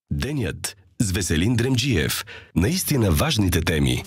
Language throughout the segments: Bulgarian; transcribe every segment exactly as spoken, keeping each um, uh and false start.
Денят с Веселин Дремджиев. Наистина важните теми.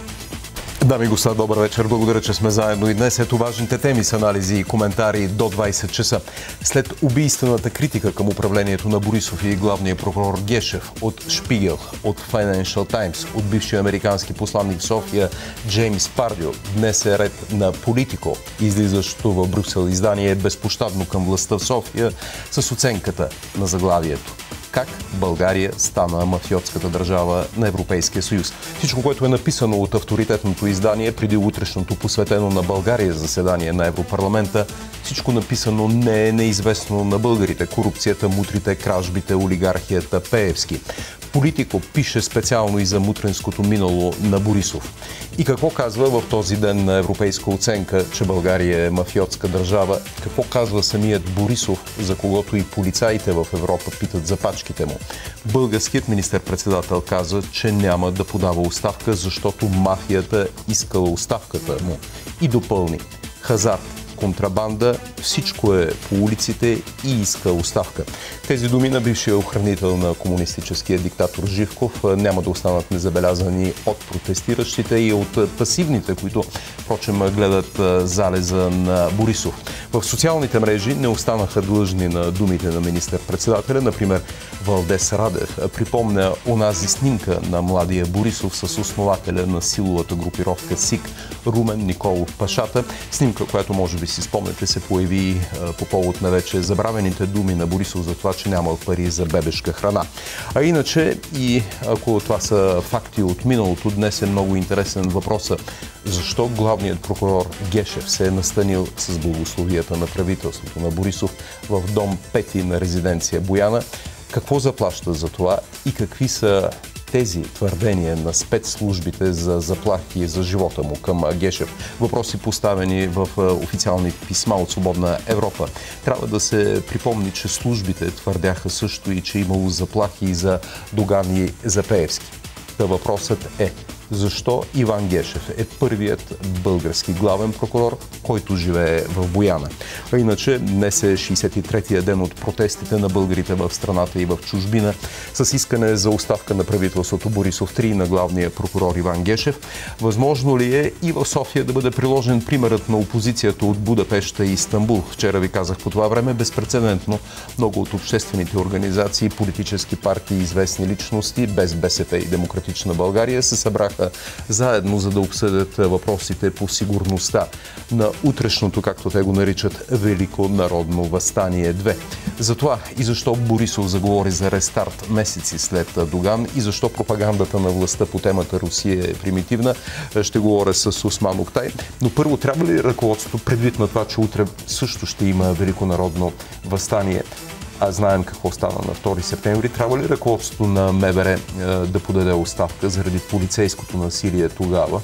Дами и господа, добър вечер. Благодаря, че сме заедно и днес. Ето важните теми с анализи и коментари до двайсет часа. След убийствената критика към управлението на Борисов и главния прокурор Гешев от Шпигел, от Financial Times, от бившия американски посланник в София Джеймс Пардио, днес е ред на Политико, излизащото в Брюксел издание е безпощадно към властта в София с оценката на заглавието. Как България стана мафиотската държава на Европейския съюз. Всичко, което е написано от авторитетното издание преди утрешното посветено на България заседание на Европарламента, всичко написано не е неизвестно на българите. Корупцията, мутрите, кражбите, олигархията, Пеевски. Политико пише специално и за мутренското минало на Борисов. И какво казва в този ден на европейска оценка, че България е мафиотска държава? Какво казва самият Борисов, за когото и полицаите в Европа питат за пачките му? Българският министър-председател каза, че няма да подава оставка, защото мафията искала оставката му. И допълни: хазарт, контрабанда, всичко е по улиците и иска оставка. Тези думи на бившия охранител на комунистическия диктатор Живков няма да останат незабелязани от протестиращите и от пасивните, които, впрочем, гледат залеза на Борисов. В социалните мрежи не останаха длъжни на думите на министър-председателя. Например, Валдес Радев припомня онази снимка на младия Борисов с основателя на силовата групировка СИК Румен Николов Пашата. Снимка, която може би си спомняте, се появи по повод на вече забравените думи на Борисов за това, че нямал пари за бебешка храна. А иначе, и ако това са факти от миналото, днес е много интересен въпросът: защо главният прокурор Гешев се е настанил с благословията на правителството на Борисов в дом пети на резиденция Бояна? Какво заплаща за това и какви са тези твърдения на спецслужбите за заплахи за живота му към Гешев? Въпроси поставени в официални писма от Свободна Европа. Трябва да се припомни, че службите твърдяха също и че имало заплахи за Доган и за Пеевски. Та въпросът е: защо Иван Гешев е първият български главен прокурор, който живее в Бояна? А иначе днес е шейсет и третия ден от протестите на българите в страната и в чужбина с искане за оставка на правителството Борисов три на главния прокурор Иван Гешев. Възможно ли е и в София да бъде приложен примерът на опозицията от Будапеща и Истанбул? Вчера ви казах, по това време безпрецедентно много от обществените организации, политически партии и известни личности, без БСП и Демократична България, се събраха заедно, за да обсъдят въпросите по сигурността на утрешното, както те го наричат, Велико народно въстание две. Затова и защо Борисов заговори за рестарт месеци след Доган и защо пропагандата на властта по темата Русия е примитивна, ще говоря с Осман Октай. Но първо, трябва ли ръководството, предвид на това, че утре също ще има Велико народно въстание, а знаем какво стана на втори септември, трябва ли ръководството на МВР да подаде оставка заради полицейското насилие тогава?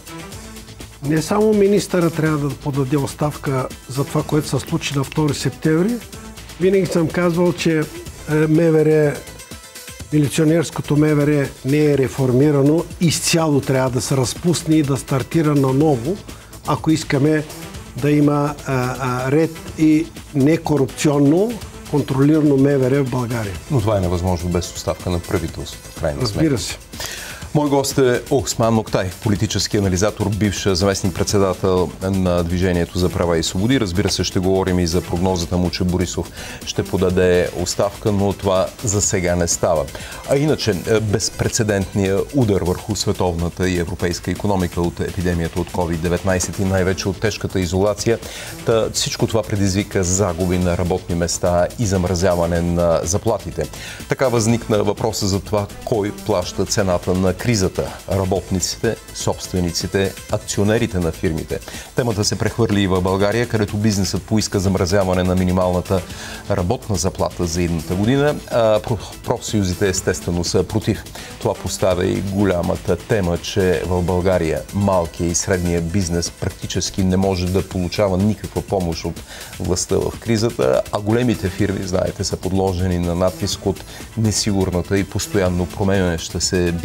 Не само министъра трябва да подаде оставка за това, което се случи на втори септември. Винаги съм казвал, че МВР, милиционерското МВР не е реформирано, изцяло трябва да се разпусне и да стартира наново, ако искаме да има а, а, ред и некорупционно контролирано МВР в България. Но това е невъзможно без оставка на правителството, в крайна сметка. Разбира се. Мой гост е Осман Октай, политически анализатор, бивш заместник-председател на Движението за права и свободи. Разбира се, ще говорим и за прогнозата му, че Борисов ще подаде оставка, но това за сега не става. А иначе, безпрецедентният удар върху световната и европейска икономика от епидемията от ковид деветнайсет и най-вече от тежката изолация, та всичко това предизвика загуби на работни места и замразяване на заплатите. Така възникна въпроса за това кой плаща цената на кризата – работниците, собствениците, акционерите на фирмите. Темата се прехвърли и в България, където бизнесът поиска замразяване на минималната работна заплата за идната година. А профсъюзите естествено са против. Това поставя и голямата тема, че в България малкия и средния бизнес практически не може да получава никаква помощ от властта в кризата, а големите фирми, знаете, са подложени на натиск от несигурната и постоянно променяща се бизнес среда.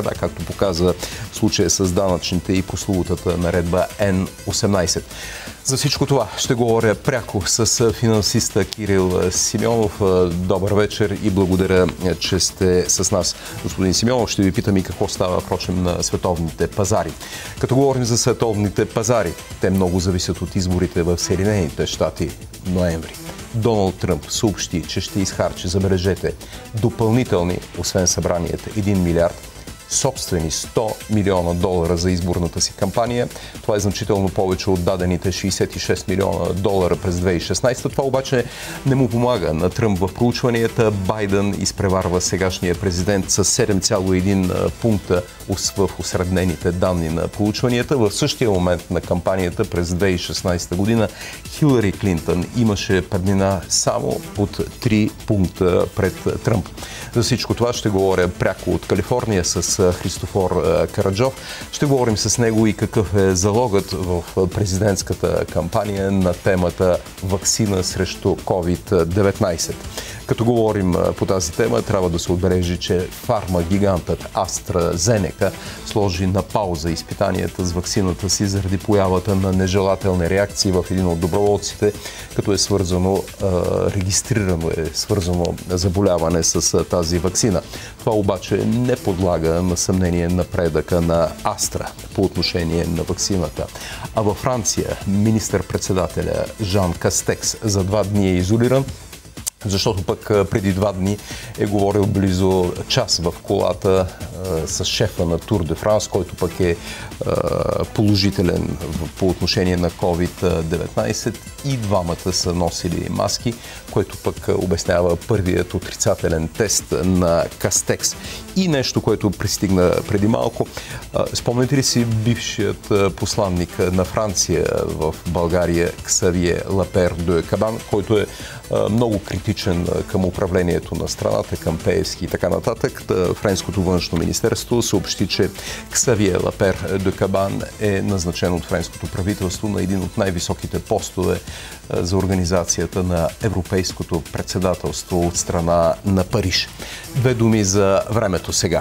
страна, както показва случая с данъчните и прословутата наредба Н осемнайсет. За всичко това ще говоря пряко с финансиста Кирил Симеонов. Добър вечер и благодаря, че сте с нас. Господин Симеонов, ще ви питам и какво става, впрочем, на световните пазари. Като говорим за световните пазари, те много зависят от изборите в Съединените щати ноември. Доналд Тръмп съобщи, че ще изхарчи, забележете, допълнителни, освен събранията, един милиард, собствени сто милиона долара за изборната си кампания. Това е значително повече от дадените шейсет и шест милиона долара през две хиляди и шестнайсета. Това обаче не му помага на Тръмп в проучванията. Байден изпреварва сегашния президент с седем цяло и един пункта в осреднените данни на проучванията. В същия момент на кампанията през две хиляди и шестнайсета година Хилари Клинтън имаше преднина само от три пункта пред Тръмп. За всичко това ще говоря пряко от Калифорния с Христофор Караджов. Ще говорим с него и какъв е залогът в президентската кампания на темата ваксина срещу ковид деветнайсет. Като говорим по тази тема, трябва да се отбележи, че фармагигантът AstraZeneca сложи на пауза изпитанията с ваксината си заради появата на нежелателни реакции в един от доброволците, като е свързано, регистрирано е свързано заболяване с тази ваксина. Това обаче не подлага на съмнение напредъка на Астра по отношение на ваксината. А във Франция министър-председателя Жан Кастекс за два дни е изолиран, защото пък преди два дни е говорил близо час в колата а, с шефа на Тур де Франс, който пък е а, положителен по отношение на ковид деветнайсет. И двамата са носили маски, което пък обяснява първият отрицателен тест на Кастекс. И нещо, което пристигна преди малко. А, спомняте ли си бившият посланник на Франция в България Ксавие Лапер де Кабан, който е много критичен към управлението на страната, към Пеевски и така нататък. Френското външно министерство съобщи, че Ксавие Лапер де Кабан е назначен от френското правителство на един от най-високите постове за организацията на европейското председателство от страна на Париж. Две думи за времето сега.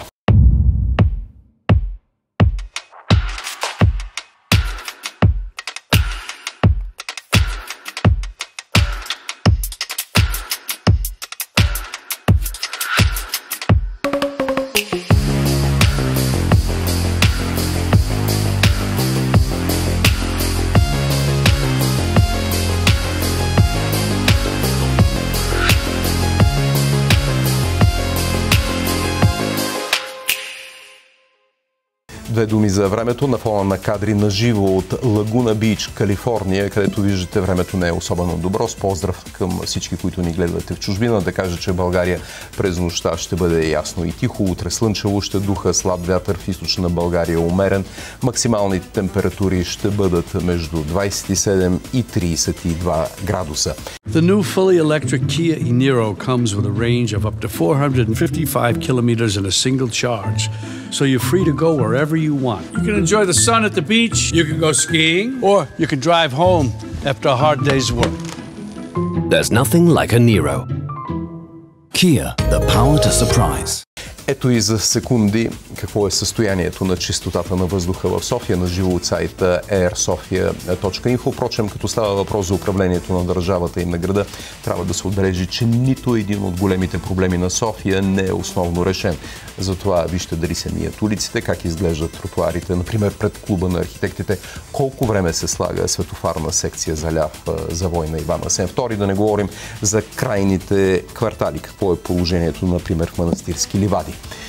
Две думи за времето на фона на кадри на живо от Лагуна Бич, Калифорния, където виждате времето не е особено добро. С поздрав към всички, които ни гледате в чужбина. Да кажа, че България през нощта ще бъде ясно и тихо. Утре слънчево, ще духа слаб вятър, в източна България умерен. Максималните температури ще бъдат между двайсет и седем и трийсет и два градуса. The new fully electric Kia e-Niro comes with a range of up to four hundred fifty-five kilometers in a single charge. So you're free to go wherever you want. You can enjoy the sun at the beach, you can go skiing, or you can drive home after a hard day's work. There's nothing like a Niro. Kia, the power to surprise. Ето и за секунди какво е състоянието на чистотата на въздуха в София на живо от сайта ейр софия точка инфо. Впрочем, като става въпрос за управлението на държавата и на града, трябва да се отбележи, че нито един от големите проблеми на София не е основно решен. Затова вижте дали се мият улиците, как изглеждат тротуарите, например пред клуба на архитектите, колко време се слага светофарна секция за ляв завой на Иван Асен втори, да не говорим за крайните квартали, какво е положението, например, в Манастирски ливади.